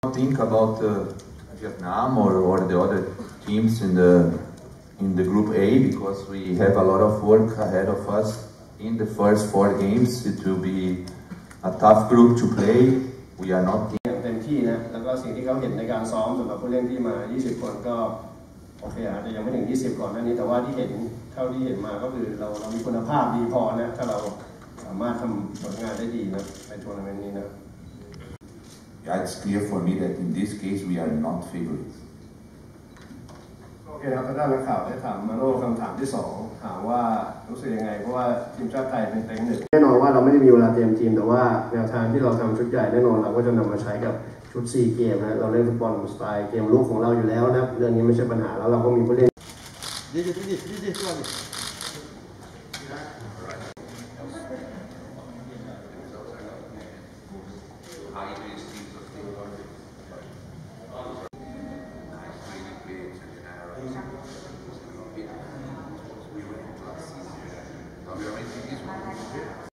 think about Vietnam or the other teams in the Group A because we have a lot of work ahead of us in the first 4 games. It will be a tough group to play. We are not เต็มที่นะแล้วก็สิ่งที่เขาเห็นในการซ้อมสำหรับผู้เล่นที่มา20 คนก็โอเคอาจจะยังไม่ถึง20ก่อนหน้านี้แต่ว่าที่เห็นเท่าที่เห็นมาก็คือเรามีคุณภาพดีพอนะถ้าเราสามารถทำผลงานได้ดีนะในทัวร์นาเมนต์นี้นะ Yeah, it's clear for me that in this case we are not favorites. โอเคครับด้านนักข่าวได้ถามมาโน่คำถามที่2ถามว่ารู้สึกยังไงเพราะว่าทีมชาติไทยเป็นเต็งหนึ่งแน่นอนว่าเราไม่ได้มีเวลาเตรียมทีมแต่ว่าแนวทางที่เราทำชุดใหญ่แน่นอนเราก็จะนำมาใช้กับชุด4เกมนะเราเล่นฟุตบอลสไตล์เกมลุกของเราอยู่แล้วนะเรื่องนี้ไม่ใช่ปัญหาแล้วเราก็มีผู้เล่น Obviamente isso